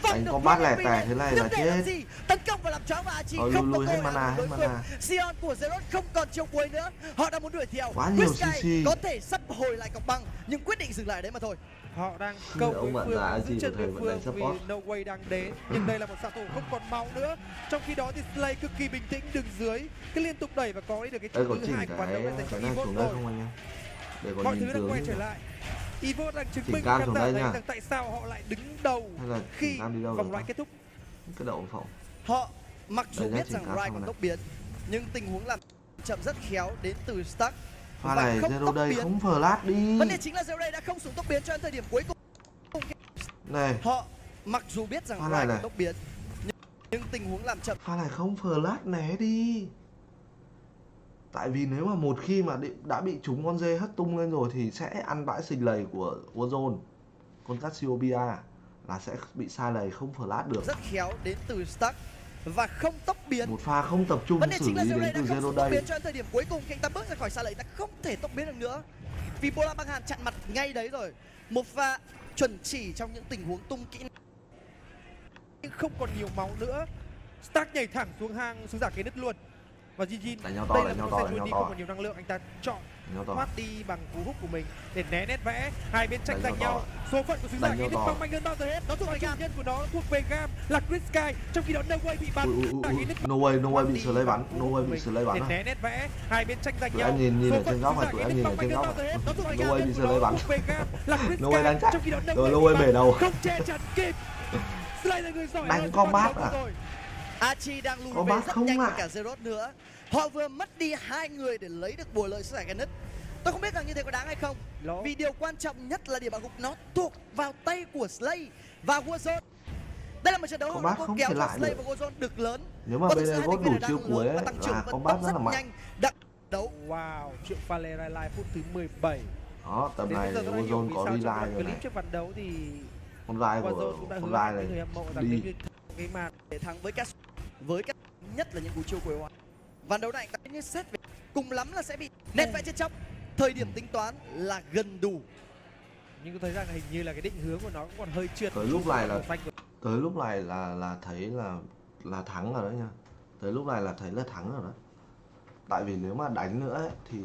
Đánh combat lẻ tẻ thế này là chết. Tấn công và làm choáng và Archie Lùi không có hết cơ hội mana, hết mana. Sion của Zeros không còn chiêu cuối nữa. Họ đang muốn đuổi theo. Quá nhiều Quizkai CC. có thể sắp hồi lại cọc băng nhưng quyết định dừng lại đấy mà thôi. Họ đang câu Ông với bạn Phương già giữ gì chân của thầy đối vẫn đánh phương vì support. No Way đang đến. Nhưng đây là một xạ thủ không còn máu nữa. Trong khi đó thì Slay cực kỳ bình tĩnh đường dưới, cứ liên tục đẩy và có lấy được cái Đây trụ có thứ chỉnh hai của ván đấu cái này dành cho này Evote xuống đây rồi. không anh em? Để còn Mọi nhìn thứ đang tướng quay nhỉ? trở lại. Evote đang chứng Chỉnh minh cam khán xuống giả đây thấy nha. rằng tại sao họ lại đứng đầu Hay là khi chỉnh cam đi đâu vòng rồi loại ta? kết thúc. Cái đậu phộng. Họ mặc dù Đây nhá, biết chỉnh rằng cam Rai xong còn này. tốc biến nhưng tình huống làm chậm rất khéo đến từ Stark. Pha và này không Zero tốc đây biến. không flash đi. Vấn đề chính là Zero đây đã không xuống tốc biến cho đến thời điểm cuối cùng. Này, Họ mặc dù biết rằng Pha Rai này còn này. tốc biến nhưng tình huống làm chậm. pha này không flash né đi. Tại vì nếu mà một khi mà đã bị trúng con dê hất tung lên rồi thì sẽ ăn bãi xình lầy của Warzone. Con Cassiopeia là sẽ bị sai lầy không flash được. Rất khéo đến từ Stark và không tốc biến. Một pha không tập trung Vấn đề xử chính là lý Zero đến đã từ không Zero xuống tốc đây. biến cho đến thời điểm cuối cùng khi anh ta bước ra khỏi xa lầy ta không thể tốc biến được nữa. Vì Bola băng hàn chặn mặt ngay đấy rồi. Một pha chuẩn chỉ trong những tình huống tung kỹ. Nhưng không còn nhiều máu nữa. Stark nhảy thẳng xuống hang xuống giả cái nứt luôn. Và Jin Đánh nhau to, đây đánh là nhau một to, con đánh nhau Sejuani to. không còn nhiều năng lượng, anh ta chọn Nhau to. thoát đi bằng cú húc của mình để né nét vẽ. Hai bên tranh Đánh giành nhau nhau. Số phận của sứ giả Đánh cái nhau nứt to. băng mạnh hơn bao giờ hết. Nó thuộc về chủ nhân của nó thuộc về Gam là Quizkai. Trong khi đó No Way bị bắn. No way bị Slay bắn, no way bị Slay bắn để à. né nét vẽ. Hai bên tranh giành Tụi nhau. em nhìn Số ở phận trên góc của này, sứ tụi giả em cái nhìn nứt ở băng trên mạnh góc hơn bao giờ này. hết. Nó thuộc về No Gam way bị của Slay nó bắn. thuộc về Gam là No way đang Quizkai. chắc. Trong khi đó No Rồi No Way way bị bể bắn. đầu. Không che chắn kịp. Slay là người giỏi Đánh hơn combat trong à? trận đấu rồi. Archie đang lùi về Combat rất không nhanh ạ. và cả Zeros nữa. Họ vừa mất đi hai người để lấy được bùa lợi sứ giả cái nứt. Tôi không biết rằng như thế có đáng hay không. Vì điều quan trọng nhất là điểm bạo gục nó thuộc vào tay của Slay và Warzone. Đây là một trận đấu Combat họ không kéo thể cho lại Slay được. và Warzone được lớn. Nếu mà Và bên thực sự hai Evote thành viên đủ này chiêu đang cuối lớn ấy và tăng trưởng là vận combat tốc rất là mạnh. nhanh. Đặc đấu. Wow, triệu pha lê rai live phút thứ 17. Đó, tầm Đến này bây giờ tôi đã hiểu Warzone vì có sao đi trong live rồi clip này. trước ván đấu thì Con live của Warzone cũng đã con hứa live với người này hâm mộ rằng đi. nếu như cái màn để thắng với các nhất là những cú chiêu cuối hoa. Ván đấu này như xét về cùng lắm là sẽ bị nét vẽ chết chóc. Thời điểm tính toán là gần đủ. nhưng tôi thấy rằng hình như là cái định hướng của nó cũng còn hơi trượt. Tới lúc này là thấy là thắng rồi đấy nha. Tới lúc này là thấy là thắng rồi đó. Tại vì nếu mà đánh nữa ấy, thì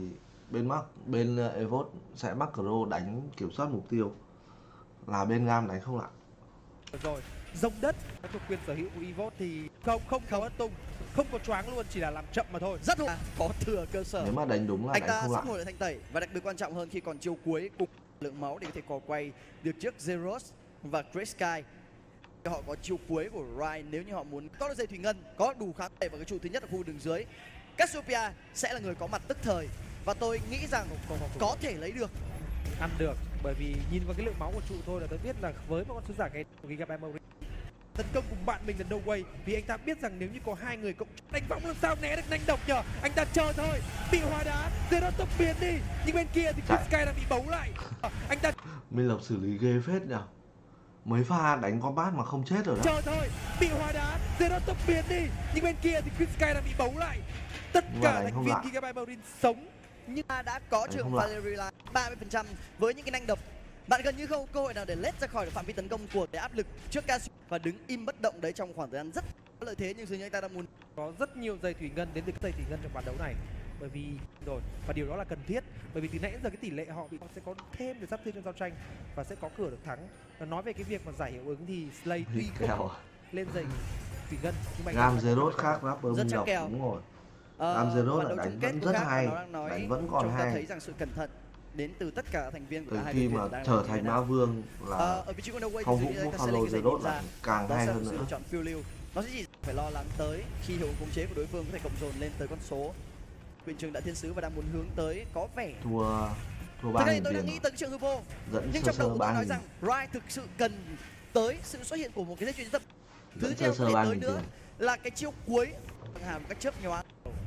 bên Evote sẽ macro đánh kiểm soát mục tiêu, là bên Gam đánh không lại. Rồi, rông đất thuộc quyền sở hữu của Evote thì không có hất tung, không có choáng luôn, chỉ là làm chậm mà thôi. Rất có thừa cơ sở. Nếu mà đánh đúng là anh đánh ta không sắp lại. hồi lại thanh tẩy và đặc biệt quan trọng hơn khi còn chiêu cuối cùng lượng máu để có thể cò quay được trước Zeros và Quizkai. Họ có chiêu cuối của Ryan nếu như họ muốn có được dây thủy ngân, có đủ kháng thể vào cái trụ thứ nhất ở khu đường dưới. Cassiopeia sẽ là người có mặt tức thời và tôi nghĩ rằng có thể lấy được. Ăn được, bởi vì nhìn vào cái lượng máu của trụ thôi là tôi biết là với một con sứ giả cái của Giga Memory tấn công cùng bạn mình là No Way, vì anh ta biết rằng nếu như có hai người cộng đánh võng làm sao né được nhanh độc nhờ. Anh ta chờ thôi, bị hóa đá, Zeros tốc biến đi, nhưng bên kia thì Quizkai đang bị bấu lại. Anh ta Minh Lộc xử lý ghê phết nhỉ. Mấy pha đánh combat mà không chết rồi đó. chờ thôi, bị hóa đá, Zeros tốc biến đi, nhưng bên kia thì Quizkai đang bị bấu lại. Tất cả thành viên Giga Memory sống nhưng đã có trường Valerie là 30% với những cái nanh độc. Bạn gần như không có cơ hội nào để lết ra khỏi được phạm vi tấn công của để áp lực trước Casio và đứng im bất động đấy trong khoảng thời gian rất có lợi thế, nhưng dường như anh ta đang muốn có rất nhiều giày thủy ngân đến từ giày thủy ngân trong ván đấu này, bởi vì rồi và điều đó là cần thiết, bởi vì từ nãy đến giờ cái tỷ lệ họ sẽ có thêm được sát thương trong giao tranh và sẽ có cửa được thắng. Và nói về cái việc mà giải hiệu ứng thì Slay tuy không lên giày thủy ngân nhưng mà Gam Zeros khác rapper Minh Lộc đúng rồi. Gam Zeros là đánh vẫn rất hay, đánh vẫn còn hay. thấy rằng sự cẩn thận đến từ tất cả thành viên của từ hai khi bên mà trở thành ma vương là ở vị trí của No Way phong thì vũ dường như Buffalo Zeros là càng hay hơn nữa. lựa chọn phiêu lưu, nó sẽ chỉ phải lo lắng tới khi hiệu khống chế của đối phương có thể cộng dồn lên tới con số. Quyền trường đã thiên sứ và đang muốn hướng tới có vẻ thua 3.000 tiền. Tôi đang nghĩ tới trường hư vô, nhưng trong đầu tôi nói rằng Rai thực sự cần tới sự xuất hiện của một cái dây chuyền tập. Thứ theo có thể tới nữa là cái chiêu cuối hàm các chớp nhoáng.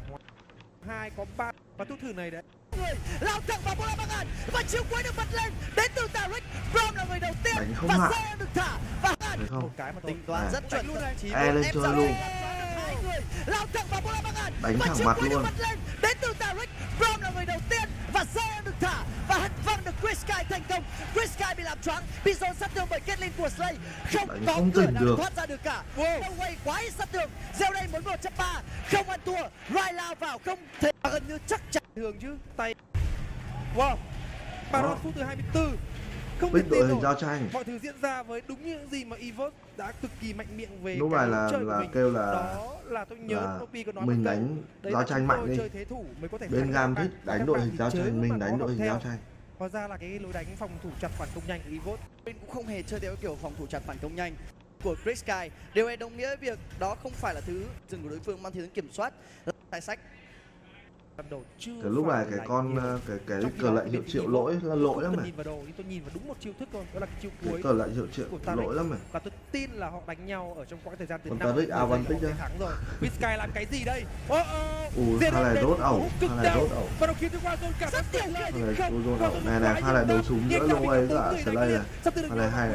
2 có 3 và thuốc thử này đấy. Người lao thẳng vào bola băng hàn và chiêu cuối được bật lên đến từ Taric. Brom là người đầu tiên và xe được thả và một cái mà tính toán rất chuẩn luôn này. Lên chơi luôn. Lao thẳng vào bola băng hàn đánh và thẳng chiêu mặt cuối được luôn. bật lên đến từ Taric. Brom là người đầu tiên và Zero được thả và hất văng được Chris Sky thành công. Chris Sky bị làm choáng, bị dồn sát thương bởi Caitlyn của Slay, không có cửa nào để thoát ra được cả. No way, quá ít sát thương. Zero đây muốn 1.3, không ăn thua. Rai lao vào không thể gần như chắc chắn thường chứ tay. Wow, Baron phút thứ 24. Không biết thể đội tin hình nổi. giao tranh. Mọi thứ diễn ra với đúng những gì mà Evox đã cực kỳ mạnh miệng về Lúc cái này lối là chơi của mình. kêu là Đó là tôi nhớ Nopi có nói mình một câu, đánh đấy giao là tranh chúng mạnh tôi đi. chơi thế thủ mới có thể Bên thắng Gam các thích bạn. đánh Các đội bạn hình thì giao chớ tranh, mà mình nó đánh đội học hình theo. giao tranh. Hóa ra là cái lối đánh phòng thủ chặt phản công nhanh của Evox. Bên cũng không hề chơi theo kiểu phòng thủ chặt phản công nhanh của Chris Sky. Điều này đồng nghĩa với việc đó không phải là thứ rừng của đối phương mang theo tính kiểm soát, tài sách. Cái lúc này cái con cái cờ lệnh hiệu triệu lỗi là lỗi lắm Tôi này. nhìn vào đồ thì tôi nhìn vào đúng một chiêu thức thôi, đó là cái chiêu Cái cuối cờ lệnh hiệu triệu của Taric. lỗi lắm này. Và tôi tin là họ đánh nhau ở trong quãng thời gian từ Còn 5 Taric advantage họ đấy. thắng rồi. Sky làm cái gì đây? Pha này rốt ẩu, pha này rốt ẩu. Và nó khiến cho Wazon cả rất tiền tiền lên. Pha này rốt ẩu. Này pha này đấu súng giữa lông ấy cả Slay này. Pha này hay này.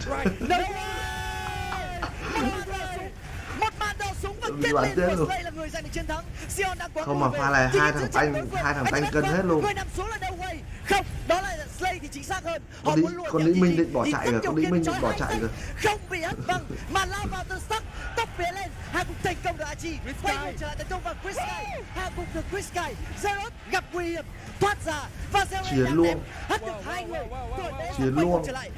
Một màn đầu súng và kết Đoán lên tiếc của rồi. Slay là người giành được chiến thắng. Sion đang quá Không ngu mà về. pha này Chỉ hai giữ thằng chặt tanh- đối phương. hai thằng Anh tanh đã cân bắt hết luôn. Người nằm xuống là No Way. Không, đó là Slay thì chính xác hơn. Họ Con muốn lùa Lý kèm Minh GG định bỏ thì chạy cắt rồi, điều con Lý khiển Minh trói định bỏ hai chạy tay. rồi. Không bị hất văng mà lao vào từ Stuck, tốc phía lên. Hà cũng thành công được Archie. Quay người trở lại tấn công vào Chris Sky. Hà cũng được Chris Sky. Zerot gặp nguy hiểm, thoát ra và Zerot Chiến đang luôn. đẹp. Hất được hai người. Đội bé Chiến quay luôn. trở lại.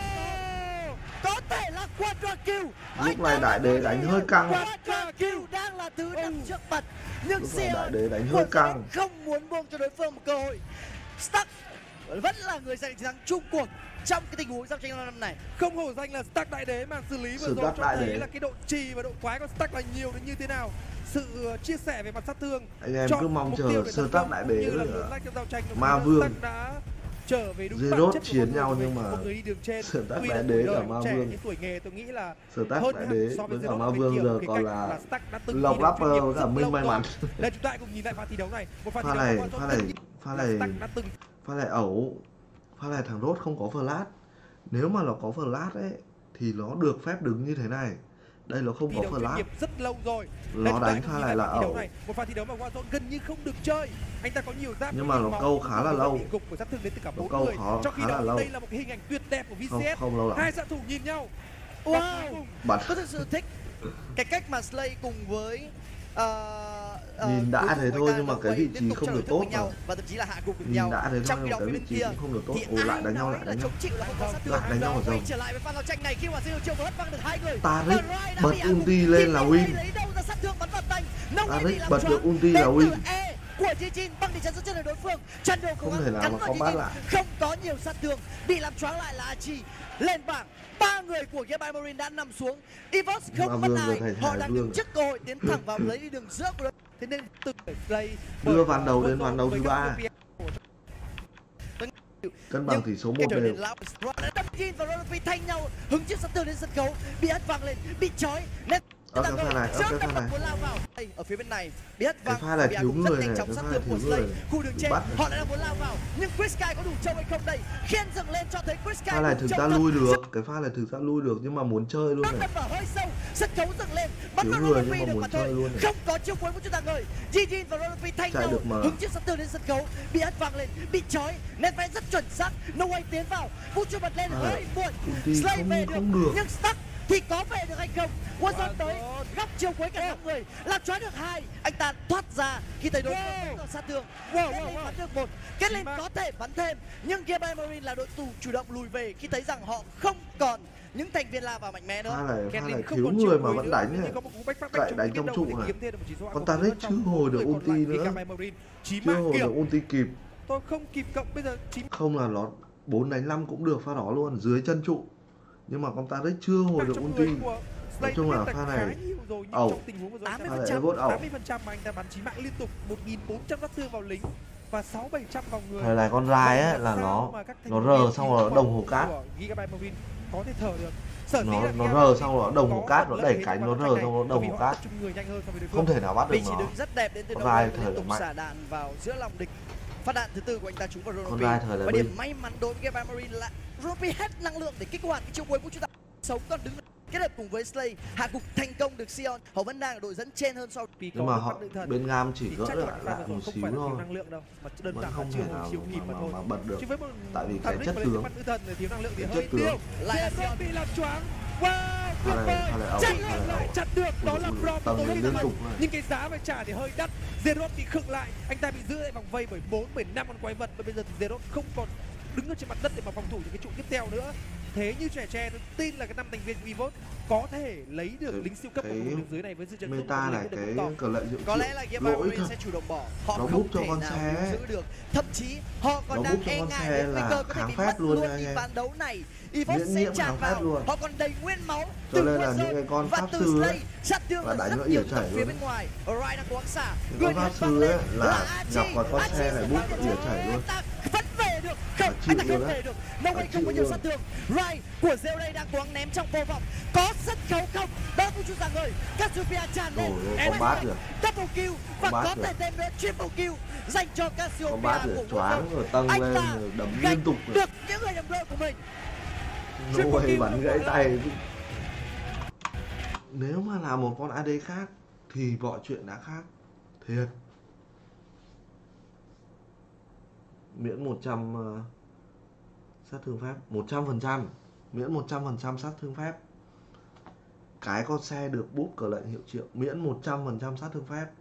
Có thể là quadra kill. Lúc này đại đế đánh hơi căng. Quadra kill đang là thứ nằm trước mặt. Nhưng Lúc này đại Sion đế đánh hơi căng. không muốn buông cho đối phương một cơ hội. Stuck vẫn là người giành chiến thắng chung cuộc trong cái tình huống giao tranh năm này. Không hổ danh là Stuck đại đế mà xử lý vừa rồi Stuck cho đại thấy đế. là cái độ trì và độ quái của Stuck là nhiều đến như thế nào. Sự chia sẻ về mặt sát thương. Anh em chọn cứ mong mục chờ tiêu để sơ tấn tác công, đại cũng đế như là nữa. luồn lách trong giao tranh. Ma Vương. Stuck đã trở về đúng Zerot bản chất của chiến con nhau người nhưng mình, mà một người đi đường trên. sơ tác Tuy đại là đế tuổi là đời Ma trẻ Vương. nhưng tuổi nghề tôi nghĩ là Sở tác hơn đại hẳn đế so với với cả Zerot Ma về Vương nhiều giờ khía còn cạnh là Stuck đã từng Lộc thi đấu chuyên nghiệp Rapper cả rất Minh lâu may rồi. mắn. Đây chúng ta hãy cùng nhìn lại pha thi đấu này. Một pha thi Pha đấu này mà pha Wazon này từng pha là này Stuck đã từng pha này ẩu. Pha này thằng Rốt không có flash. Nếu mà nó có flash ấy thì nó được phép đứng như thế này. Đây nó không thi có đấu chuyên flash. nghiệp rất lâu rồi. Nó Đây, chúng ta đánh hãy cùng pha nhìn này lại là pha thi đấu ẩu. này. Một pha thi đấu mà Wazon gần như không được chơi. Anh ta có nhiều giáp Nhưng mà nó câu khá là lâu. Bị gục của sát thương đến từ cả Nó 4 câu người. Trong khi khá là đó lâu. đây là một cái hình ảnh tuyệt đẹp của Không, VCS. không lâu lắm. Hai xạ thủ nhìn nhau. Wow, Bắn. tôi thực sự thích cái cách mà Slay cùng với Nhìn đã đối thủ thế của thôi anh ta nhưng mà No cái Way vị liên trí tục không chơi được thức tốt với nhau rồi. và thậm chí là hạ gục được Nhìn nhau. đã thế thôi Trong khi nhưng đó cái phía vị bên trí kia cũng không được tốt. thì Ồ, lại ai đánh nhau, nói lại là đánh nhau. chống chịu là không có sát thương. Lại đánh nhau No ở Way rồng. trở lại với pha giao tranh này khi mà Zero Chill hất văng được hai người. Taric Và Rai đã bật bị hạ gục. ulti lên là Thì win. lấy đâu ra sát thương bắn vào tay. No Way bị Taric làm bật choáng. được ulti là Đến win. từ E của Jin băng để chắn chân đối phương. Chandro cố Không thể gắng nào cắn mà vào combat Jin, lại. không có nhiều sát thương, bị làm choáng lại là Archie. Lên bảng, ba người của Game Marine đã nằm xuống. Evox Ma không mất Vương giờ ai, thành họ Hải đang Vương. đứng trước cơ hội tiến thẳng vào lấy đi đường giữa của đối. Thế nên từ play Đưa ván đầu đến ván đấu thứ 3. Cân bằng tỷ số 1 trở đều. nên lão đâm Jin và Rolopi thay nhau hứng chiếc sát thương lên sân khấu, bị hất văng lên, bị trói nên Cái pha này, cái pha này. muốn lao vào đây ở phía bên này bị hất văng. Cái pha này bị thiếu cũng rất người nhanh này, chóng cái sát pha thương này của thiếu Slay. người này. Khu đường trên Bắt. họ lại đang muốn lao vào nhưng Chris Sky có đủ trâu hay không đây, khiên dừng lên cho thấy Chris Sky Pha này đủ thực trâu ra thật. lui được, cái pha này thực ra lui được nhưng mà muốn chơi luôn Đâm này. vào hơi sâu, sân khấu dừng lên, bắn Thiếu vào người Rolopi nhưng mà được muốn mà chơi thôi. luôn này. Không có chiêu cuối của chúng ta ngời. Jin và Rolopi thay Chạy nhau được mà. hứng chiếc sát thương lên sân khấu, bị hất văng lên, bị trói, nét vẽ rất chuẩn xác. No Way tiến vào, vũ trụ bật lên hơi muộn. ulti Slay không- về không được. nhưng Stuck thì có về được hay không? Wazon tới góc chiêu cuối cả 5 người, làm choáng được 2. Anh ta thoát ra khi thấy đối phương có sát thương. Kết bắn được 1. Kết lên có thể bắn thêm nhưng Game Marine là đội tù chủ động lùi về khi thấy rằng họ không còn những thành viên la vào mạnh mẽ nữa. Pha này thiếu người mà vẫn đánh này. Lại đánh trong trụ này. Con Taric chưa hồi được ulti nữa. Chưa hồi được ulti kịp. Tôi không kịp cộng bây giờ 9 Không là nó 4 đánh 5 cũng được pha đó luôn, dưới chân trụ. Nhưng mà con Taric chưa hồi được ulti. Nói chung là pha này ẩu. Pha này vốt ẩu. 80% mà anh ta bắn chí mạng liên tục, 1400 sát thương vào lính và 600-700 vào người. Thời này con Rai ấy là nó rờ xong rồi nó đồng hồ cát. Có thể thở được. Sở dĩ là Nó Giga rờ xong rồi nó đồng hồ có cát, nó lợi đẩy thế cánh trong nó trận rờ này, xong rồi nó bởi đồng vì hồ họ cát. tập trung người nhanh hơn so với đối phương. Không thể nào bắt được Vị trí nó. đứng rất đẹp đến từ Con đầu Rai liên thời tục mạnh. xả đạn vào giữa lòng địch. Phát đạn thứ tư của anh ta trúng vào Con Rolopi. Rai thời là Và bên. điểm may mắn đối với Game Marine là Rolopi hết năng lượng để kích hoạt cái chiêu cuối của chúng ta. Sống còn đứng kết hợp cùng với Slay hạ gục thành công được Sion. Họ vẫn đang ở đội dẫn trên hơn so. Vì Nhưng có mà được họ mắt nữ thần bên Gam chỉ thì gỡ chắc lại là pha lại vừa rồi một không xíu phải là thiếu thôi. năng lượng đâu, mà đơn Vẫn giản là không thể chưa nào chiếu kịp mà thôi. mà bật được. Chứ với một Tại vì thằng cái Rick chất mà lấy tướng. mắt nữ thần thì thiếu năng lượng thì Cái hơi chất tướng. tiêu. Lại là Zerot Sion. bị làm choáng. Wow, tuyệt Hay vời. là ẩu, Chạy hay là lại ẩu. chặn được, đó là Brom tầng tối liên tục này. nhưng cái giá phải trả thì hơi đắt. Zerot bị khựng lại, anh ta bị giữ lại vòng vây bởi 4, 5 con quái vật và bây giờ thì Zerot không còn đứng ở trên mặt đất để mà phòng thủ những cái trụ tiếp theo nữa. Thế như trẻ tôi tin là cái 5 thành viên của EVOS có thể lấy được lính siêu cấp của khu vực đường dưới này với sự trợ giúp Meta này cái cờ lệnh hiệu có lẽ là triệu Game lỗi Marine thật. sẽ chủ động bỏ. Họ Nó không búp cho thể con nào xe. giữ được. Thậm chí họ còn Nó đang búp cho e con ngại xe đến nguy là cơ có thể kháng bị phép mất luôn luôn nha đi anh em. ván đấu này. EVOS Miễn sẽ nhiễm tràn kháng phép vào. luôn. Họ còn đầy nguyên máu Cho từ nên là Warzone những cái con và pháp từ sư ấy Slay. Sát thương là ở đánh rất nó nhiều ỉa tập chảy phía luôn. bên ngoài. Orion đang cố gắng xả. Những Người con pháp nhấn văng sư lên ấy là Archie. nhọc vào con Archie xe này sẽ bút vào ỉa chảy luôn. anh ta vẫn về được. Không, chịu anh ta không luôn về á. được. No way không có nhiều sát thương. Rai của Zerray đang cố gắng ném trong vô vọng. Có sân khấu không? Đó cũng chú rằng ơi. Cassiopeia tràn lên. Ôi, con bát kìa. Double kill và Con bát có kìa. thể thêm nữa triple kill dành cho Con Cassiopeia bát của rồi choáng rồi tăng anh lên ta rồi đấm gánh liên tục rồi. được những người đồng đội của mình. Nô hay bắn gãy tay. Nếu mà là một con AD khác thì mọi chuyện đã khác. Thiệt. Miễn 100 sát thương phép 100%. Miễn 100% sát thương phép. Cái con xe được búp cờ lệnh hiệu triệu. Miễn 100% sát thương phép.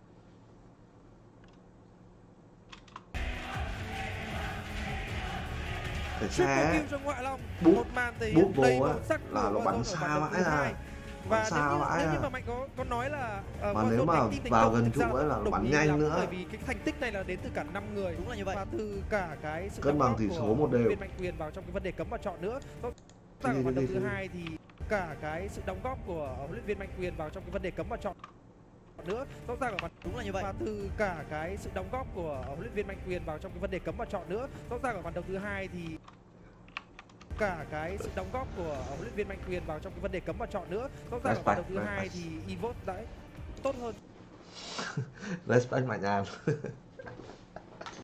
Cái Triple xe kill cho Ngoại Long. búp Một màn thể búp hiện vô đầy á màu sắc là của nó bắn Warzone ở xa ván đấu vãi thứ ra. hai. Bắn Và xa vãi nếu như ra. mà Mạnh có nói là Mà nếu Warzone mà đánh team thành vào công gần thì thực ra trụ ấy là không nó đồng bắn ý nhanh lắm, nữa. bởi vì cái thành tích này là đến từ cả 5 người. Đúng là như vậy. Và từ cả cái sự Cân đóng bằng góp tỷ của số một đều. huấn luyện viên Mạnh Quyền vào trong cái vấn đề cấm và chọn nữa. Rõ ràng ở ván đấu thứ hai thì cả cái sự đóng góp của huấn luyện viên Mạnh Quyền vào trong cái vấn đề cấm và chọn nữa. Rõ ràng ở ván Đúng là như vậy. và từ cả cái sự đóng góp của huấn luyện viên Mạnh Quyền vào trong cái vấn đề cấm và chọn nữa. Rõ ràng ở ván đấu thứ hai thì cả cái sự đóng góp của huấn luyện viên Mạnh Quyền vào trong cái vấn đề cấm và chọn nữa. Rõ ràng ở ván đấu thứ hai thì EVOS đã tốt hơn. Respect Mạnh An.